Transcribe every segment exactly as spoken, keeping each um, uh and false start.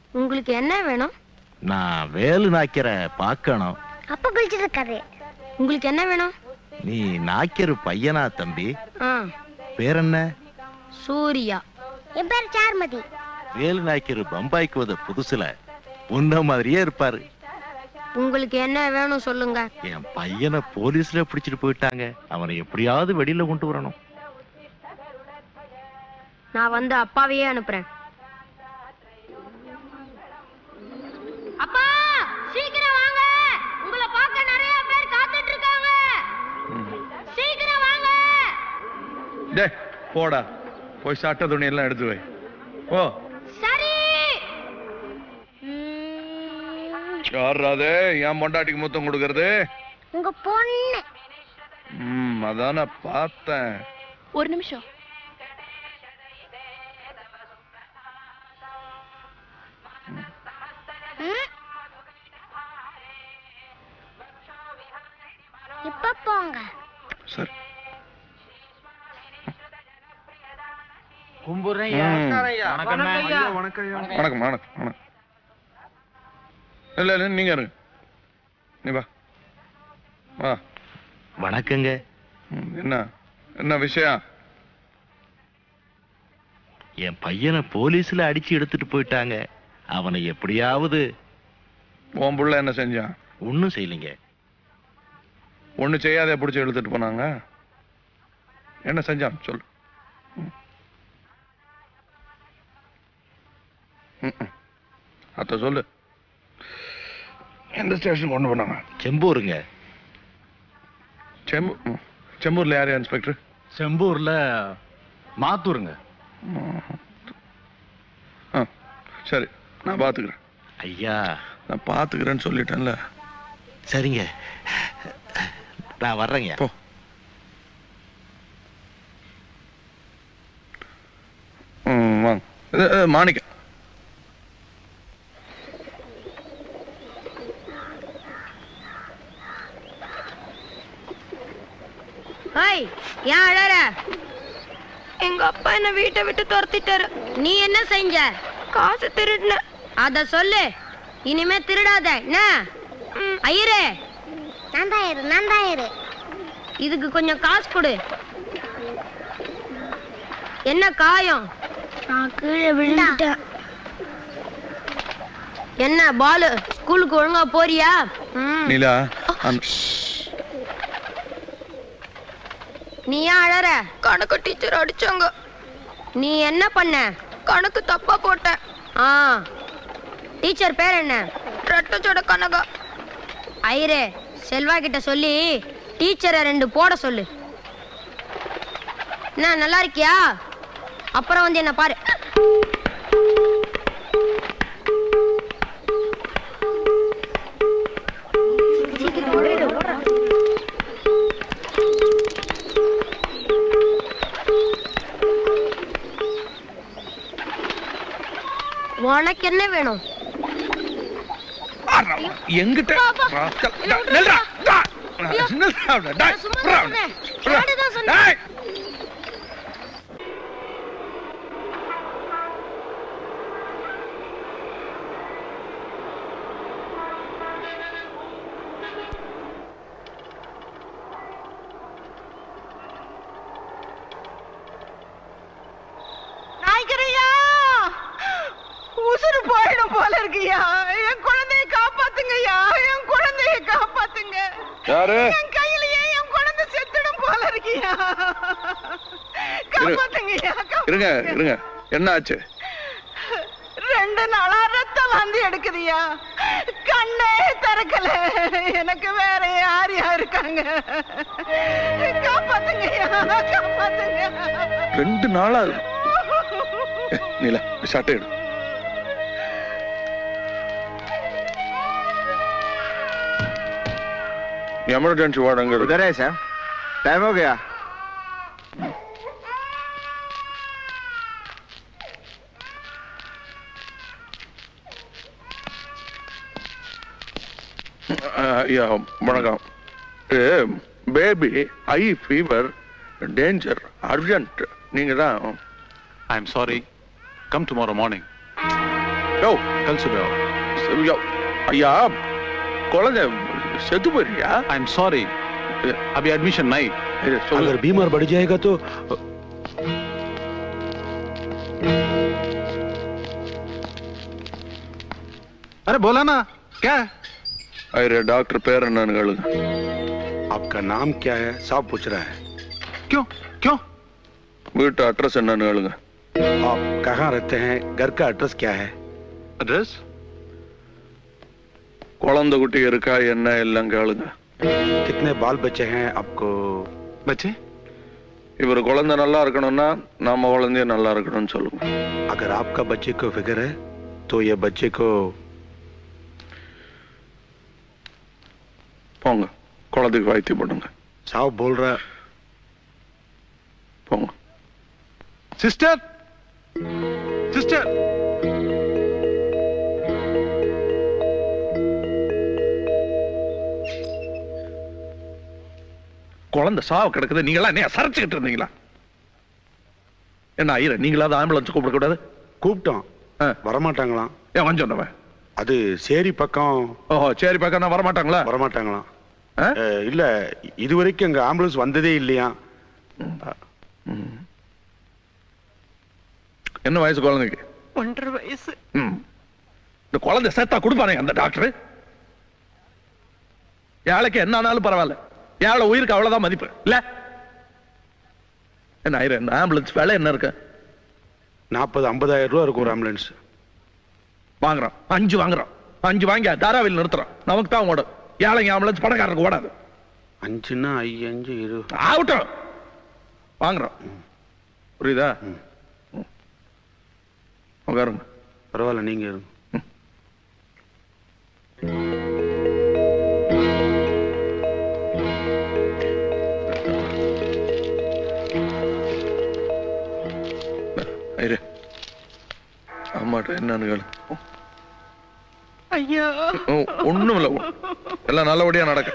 உங்களுக்கு என்ன வேணும்? நான் வேலு நாய்க்கிற பார்க்கணும். அப்ப குளிச்சிட்டு இருக்காரு. உங்களுக்கு என்ன வேணும்? நீ நாய்க்கிற பையனா தம்பி? ஆ. பேர் என்ன? சூர்யா. என் பேர் சார்மதி. வேலு நாய்க்கிற பம்பாய்க்கு வந்த புதுசுல உன்ன மாதிரியே இருப்பாரு. உங்களுக்கு என்ன வேணும் சொல்லுங்க. என் பையனை போலீஸ்ல பிடிச்சிட்டு போயிட்டாங்க. அவனை எப்படியாவது வெளியில கொண்டு வரணும். நான் வந்து அப்பாவையே அனுப்புறேன். அப்பா சீக்கிரம் வாங்க, உங்களை பார்க்க நிறைய பேர் காத்துட்டு இருக்காங்க. சீக்கிரம் வாங்க. டேய் போடா, போய் சட்ட துணி எல்லாம் எடுத்து வை. ஓ சரி. யாராதே என் பொண்டாட்டிக்கு முத்தம் கொடுக்கறது? உங்க பொண்ணு. ம் அதான பார்த்தேன். ஒரு நிமிஷம். இப்ப போங்க. சரி. வணக்கம் வணக்கம் வணக்கம். இல்ல இல்ல நீங்க இருங்க. நீ வா வா. வணக்கங்க. என்ன என்ன விஷயம்? என் பையனை போலீஸ்ல அடிச்சு எடுத்துட்டு போயிட்டாங்க. அவனை எப்படியாவது. உன் புள்ள என்ன செஞ்சான்? ஒன்னும் செய்யலைங்க. ஒண்ணு செய்யாத பிடிச்சி எடுத்துட்டு போனாங்க. என்ன செஞ்சான் சொல்லு. அத்த சொல்லு. எந்த ஸ்டேஷன் கொண்டு போனாங்க? செம்பூருங்க. செம்பூ செம்பூர்ல யாரு இன்ஸ்பெக்டர்? செம்பூர்ல மாத்தூருங்க. சரி நான் பாத்துக்கிறேன். ஐயா நான் பாத்துக்கிறேன்னு சொல்லிட்டேன்ல. சரிங்க நான் வர்றேங்க. போ. ம் வாங்க. மாணிக்க ஹாய், ஏன் அழற? எங்க அப்பா என்ன வீட்டை விட்டு துரத்திட்டாரு. நீ என்ன செஞ்ச? காசு திருடுன. அத சொல்லு. இனிமே திருடாத. என்ன ஐயரே? நந்தாயிரு நந்தாயிரு. இதுக்கு கொஞ்சம் காசு கொடு. என்ன காயம்? நான் கீழே விழுந்துட்டேன். என்ன பாலு, ஸ்கூலுக்கு ஒழுங்கா போறியா? நீலா நீ ஏன் அழற? கணக்கு டீச்சர் அடிச்சாங்க. நீ என்ன பண்ண? கணக்கு தப்பா போட்ட. ஆ டீச்சர் பேர் என்ன? ரெட்டச்சோட கனகா. ஐயரே, செல்வா கிட்ட சொல்லி டீச்சரை ரெண்டு போட சொல்லு. என்ன நல்லா இருக்கியா? அப்புறம் வந்து என்ன பாரு. உனக்கு என்ன வேணும்? எங்கிட்ட உசுறு போயிடும் போல இருக்குயா. என் குழந்தைய காப்பாத்துங்கய்யா, என் குழந்தைய காப்பாத்துங்க. என் கையிலேயே என் குழந்தை செத்துடும் போல இருக்குயா. காப்பாத்துங்கய்யா. இருங்க இருங்க. என்ன ஆச்சு? ரெண்டு நாளா ரத்தம் வந்து எடுக்குதுயா. கண்ணே திறக்கல. எனக்கு வேற யார் யார் இருக்காங்க? காப்பாத்துங்கய்யா, காப்பாத்துங்க. ரெண்டு நாளா நீலா சட்டை எடு. इमरजेंसी वार्ड अंदर उधर है सर। टाइम हो गया। या वणकम. Baby high fever danger urgent. நீங்க தான். I am sorry. Come tomorrow morning. யோ कल सुबह आओ। யோ, ஐயா குழந்தை செத்து போயிருக்கியா? आई एम सॉरी, अभी एडमिशन नहीं। अगर बीमार बढ़ जाएगा तो अरे बोला ना क्या है? अरे डॉक्टर पैर ननगल आपका नाम क्या है साहब पूछ रहा है। क्यों क्यों? வீட்டு அட்ரஸ் என்னன்னு கேளுங்க। आप कहाँ रहते हैं? घर का एड्रेस क्या है? एड्रेस? குழந்தை குட்டி இருக்கா என்ன எல்லாம் கேளுங்க। कितने बाल बच्चे हैं आपको? बच्चे? இவர் குழந்தை நல்லா இருக்கணும்னா நாம குழந்தைய நல்லா இருக்கணும்னு சொல்லுங்க। अगर आपका बच्चे को फिक्र है तो ये बच्चे को போங்க குழந்தைக்கு வைத்தியம் பண்ணுங்க। साहब बोल रहा। போங்க। सिस्टर सिस्टर குழந்தை சாவு கிடக்குது, நீங்களா என்ன சரைச்சுக்கிட்டு இருந்தீங்களா? என்ன ஐயர நீங்களாவது ஆம்புலன்ஸ் கூப்பிட கூடாது? கூப்பிட்டோம், வரமாட்டாங்களாம்। ஏன் வந்து சொன்னவன்? அது சேரி பக்கம்। ஓஹோ, சேரி பக்கம் வரமாட்டாங்களா? வரமாட்டாங்களாம்। இல்ல இதுவரைக்கும் எங்க ஆம்புலன்ஸ் வந்ததே இல்லையா। என்ன வயசு குழந்தைக்கு? ஒன்றரை வயசு। இந்த குழந்தை சேர்த்தா கொடுப்பானே அந்த டாக்டர்? ஏழைக்கு என்ன ஆனாலும் பரவாயில்ல, ஏழை உயிருக்கு அவ்வளவுதான் மதிப்பு இல்ல? என்ன ஆயிரம் ஆம்புலன்ஸ் வேலை என்ன இருக்கு? நாற்பது ஐம்பதாயிரம் ரூபா இருக்கும் ஒரு ஆம்புலன்ஸ்। வாங்குறோம், அஞ்சு வாங்குறோம், அஞ்சு வாங்கி தாராவில் நிறுத்துறோம், நமக்கு தான் ஓடும்। ஏழைங்க ஆம்புலன்ஸ் பணக்காரருக்கு ஓடாது। அஞ்சுன்னா ஐயஞ்சு இருபது ஆகட்டும், வாங்குறோம், புரியுதா? உட்காருங்க। பரவாயில்ல, நீங்க இருங்க। அம்மாட்ட என்னன்னு கேளு। ஐயா ஒண்ணும் இல்ல, எல்லாம் நல்லபடியா நடக்க।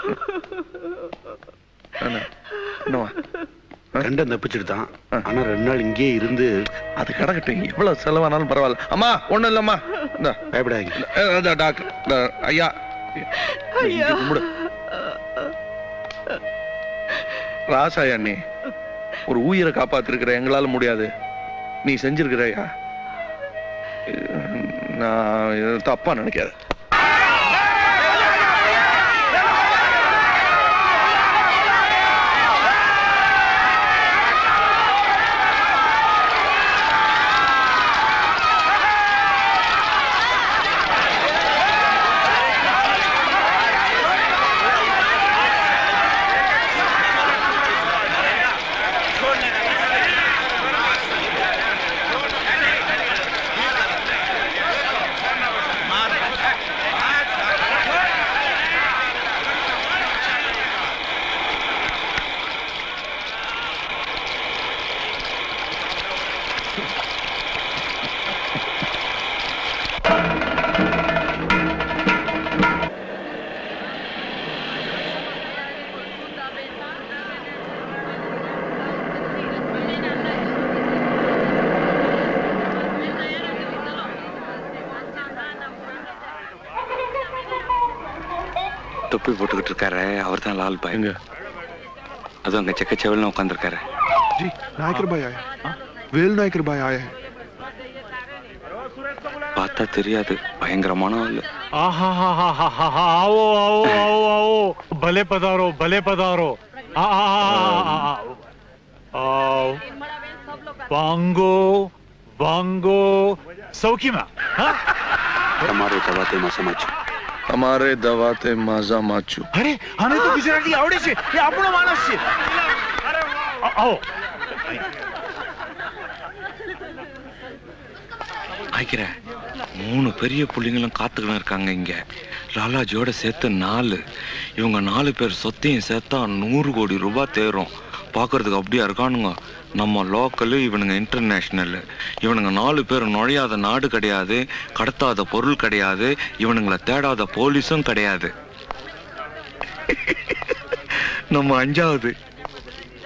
கண்டன் தப்பிச்சுட்டான், ஆனா ரெண்டு நாள் இங்கே இருந்து அது கிடக்கட்டும், எவ்வளவு செலவானாலும் பரவாயில்ல। அம்மா ஒண்ணும் இல்லம்மா, இந்த பயப்படாதீங்க டாக்டர் ஐயா கும்பிடு। ராசாயா, நீ ஒரு உயிரை காப்பாத்திருக்கிற, எங்களால முடியாது, நீ செஞ்சிருக்கிறையா? நான் தப்பா நினைக்காத। தொப்பி போட்டுக்கிட்டு இருக்காரு, அவர் தான் லால் பாய்। அது அங்க செக்கச்செவல்னு உட்காந்துருக்காரு। जी नायकर भाई आए, वेल नायकर भाई आए हैं। பார்த்தா தெரியாது, பயங்கரமான ஆளு। आहा हा हा हा हा हा आओ आओ आओ आओ भले पधारो भले पधारो। आ आ आओ वांगो वांगो सौखीमा। हमारे दवाते मासामाचू, हमारे दवाते माजा माचू। अरे हमें तो गुजराती आवड़े छे, ये આપણો માણસ છે। आओ ஆயிக்கிற மூணு பெரிய புள்ளிங்களும் காத்துக்கிட்டு இருக்காங்க இங்க। லாலாஜியோட சேர்த்து நாலு, இவங்க நாலு பேர் சொத்தையும் சேர்த்தா நூறு கோடி ரூபாய் தேரும்। பாக்குறதுக்கு அப்படியா இருக்கானுங்க, நம்ம லோக்கலு, இவனுங்க இன்டர்நேஷனல்। இவனுங்க நாலு பேர் நுழையாத நாடு கிடையாது, கடத்தாத பொருள் கிடையாது, இவனுங்களை தேடாத போலீஸும் கிடையாது। நம்ம அஞ்சாவது।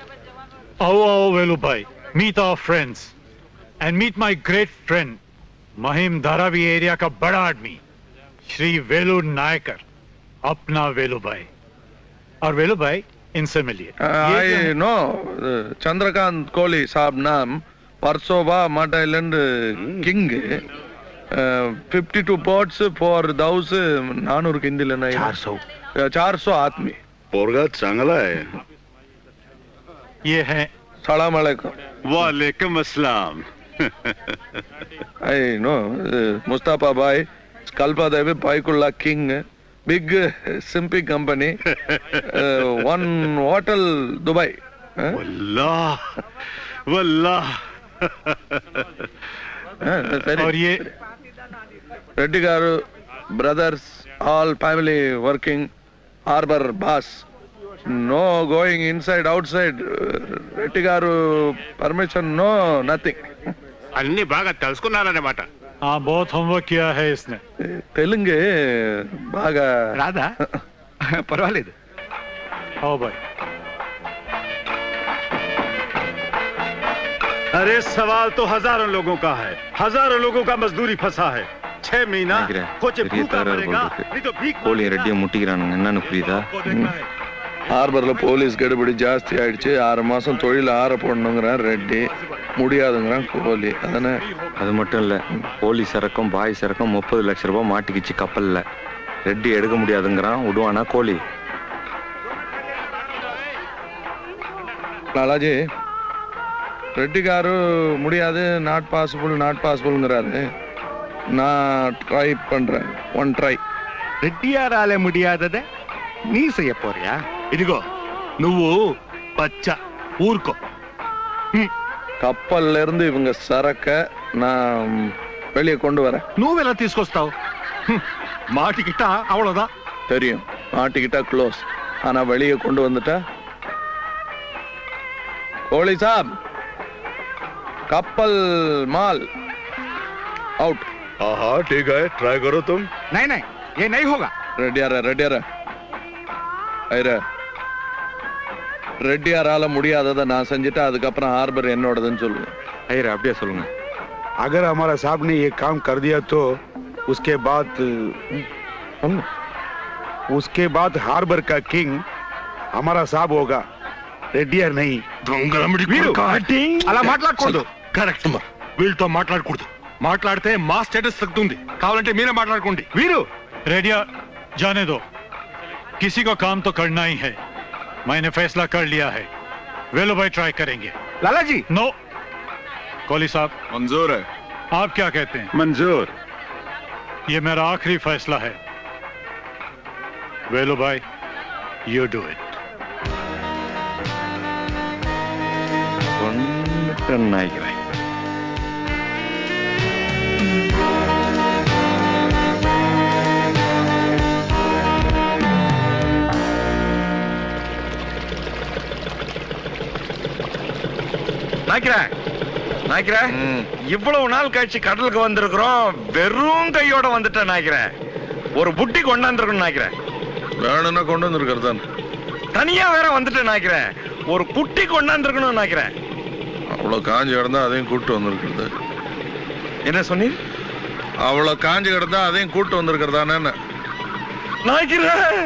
आओ आओ वेलू भाई, meet our friends and meet my great friend Mahim Dharavi area का बड़ा आदमी श्री वेलू नायकर, अपना वेलू भाई। और वेलू भाई इनसे मिलिए। आई नो चंद्रकांत कोहली साहब नाम, परसोबा मट island king, fifty two boats for दाउस नानूर हिंदी लेना चार सौ चार सौ आदमी। पोरगा चांगला है। ये है। सलाम अलैकुम। वालेकुम अस्सलाम। आई नो मुस्तफा भाई, Kalbadevi Byculla king, big सिंपी कंपनी, वन होटल दुबई। वल्लाह वल्लाह। और ये Reddy garu brothers, all family working, harbour boss, no going inside outside, Reddy garu permission, no nothing. अन्नी बागा తెలుసుకున్నారన్నమాట। हाँ, बहुत होमवर्क किया है इसने। तेलुगे बागा राधा परवालेदु। आओ भाई। अरे सवाल तो हजारों लोगों का है, हजारों लोगों का मजदूरी फंसा है। छह महीना कुछ भूखा मरेगा, नहीं तो भीख கோழி ரெட்டியை முட்டிக்கிறானுங்க, என்னன்னு புரியுதா? ஹார்பர்ல போலீஸ் கெடுபிடி ஜாஸ்தி ஆயிடுச்சு, ஆறு மாசம் தொழில ஆற போடணுங்கிறான் ரெட்டி, முடியாதுங்கிறான் கோலி. அதானே? அது மட்டும் இல்ல, போலீஸ் இறக்கம் பாய் இறக்கம் முப்பது லட்சம் ரூபாய் மாட்டிக்கிச்சு கப்பல்ல. ரெட்டி எடுக்க முடியாதுங்கிறான், விடுவானா கோலி? லாலாஜி, ரெட்டி காரு முடியாது, நாட் பாசிபிள் நாட் பாசிபிள்ங்கிறாரு. நான் ட்ரை பண்றேன், ஒன் ட்ரை. రెడ్డియారాలే ముడియాదదే నీ செய்ய போறியா? ఇదిగో నువ్వు பச்சா ஊர்க்கோ. கப்பல்ல இருந்து இவங்க சரக்க நான் வெளியே கொண்டு வரேன். నువ్వెలా తీసుకొస్తావు? மாட்டிக்கிட்டா அவ்வளவுதான். தெரியும், மாட்டிக்கிட்டா க்ளோஸ். ஆனா வெளியே கொண்டு வந்துட்டா கோலி சாப், कपल माल आउट। हाँ ठीक है, ट्राई करो तुम। नहीं नहीं, ये नहीं होगा। ரெட்டியார ரெட்டியார ஐர ரெட்டியாரால முடியாததை நான் செஞ்சுட்டா அதுக்கப்புறம் ஹார்பர் என்னோடதுன்னு சொல்லுங்க. ஐயரா அப்படியே சொல்லுங்க. अगर हमारा साहब ने ये काम कर दिया तो उसके बाद उसके बाद हार्बर का किंग हमारा साहब होगा, రెడ్డియార్ नहीं। అలా మాట్లాడకూడదు. కరెక్ట్, వీళ్ళతో మాట్లాడకూడదు. మాట్లాడితే మా స్టేటస్ తగ్గుతుంది. కావాలంటే మీరే మాట్లాడుకోండి. వీరు रेडिया जाने दो, किसी को काम तो करना ही है। मैंने फैसला कर लिया है, वेलो भाई ट्राई करेंगे। लाला जी। नो, कोहली साहब मंजूर है। आप क्या कहते हैं? मंजूर। ये मेरा आखिरी फैसला है। वेलो भाई, यू डू इट। नायक இவ்வளவு நாள் கழிச்சு கடலுக்கு வந்திருக்கிறோம், வெறும் கையோட வந்துட்டேன் நாய்க்கிறேன். ஒரு புட்டி கொண்டாந்துருக்கணும் நாய்க்கிறேன். வேணும்னா கொண்டு வந்திருக்கிறதான். தனியா வேற வந்துட்டேன் நாய்க்கிறேன். ஒரு குட்டி கொண்டாந்துருக்கணும் நாய்க்கிறேன். அவ்வளவு காஞ்சி கிடந்தா அதையும் கூட்டு வந்திருக்கிறது. என்ன சொன்னீர்? அவ்வளவு காஞ்சி கிடந்தா அதையும் கூட்டு வந்திருக்கிறதானே நாய்க்கிறேன்.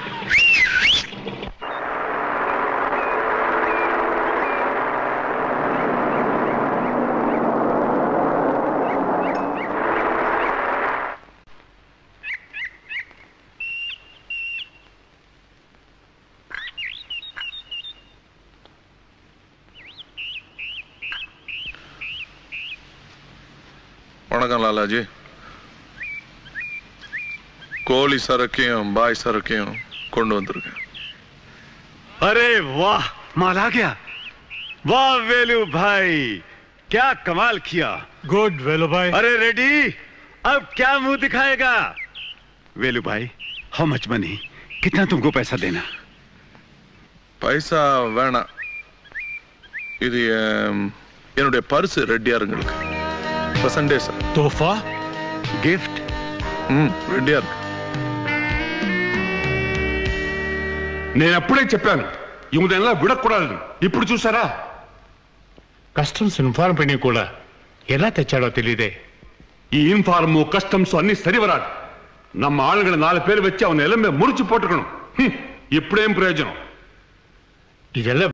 வணக்கம் லாலாஜி. கோழி சரக்கையும் பாய் சரக்கையும் கொண்டு வந்திருக்கேன். अरे वाह, माल आ गया। वाह वेलू भाई, क्या कमाल किया। गुड वेलू भाई। अरे रेडी, अब क्या मुंह दिखाएगा? वेलू भाई, हाउ मच मनी? कितना तुमको पैसा देना? பைசா வேணாம், இது என்னுடைய பரிசு ரெட்டியாருங்களுக்கு. பர்சன்டேஜ் तोहफा गिफ्ट। ம் ரெட்டியார். నేను అప్పుడే చెప్పాను ఇవన్నెల్లా విడకూడదు. ఇప్పుడు చూసారా? కస్టమ్స్ ఇన్ఫార్మ్ పని కూడా ఎలా తెచ్చాడో తెలియదే. ಈ ಇನ್ಫಾರ್ಮು ಕಸ್ಟಮ್ಸ್ ಅನ್ನಿ ಸರಿ ವರಾದು ನಮ್ಮ ಆಳುಗಳ ನಾಲ್ಕು பேர் வச்சு ಅವನ ಎಲೆಮೆ ಮುರಿச்சு போட்டுக்கணும் இப்படியும் பிரயோஜனம் ಇದೆಲ್ಲ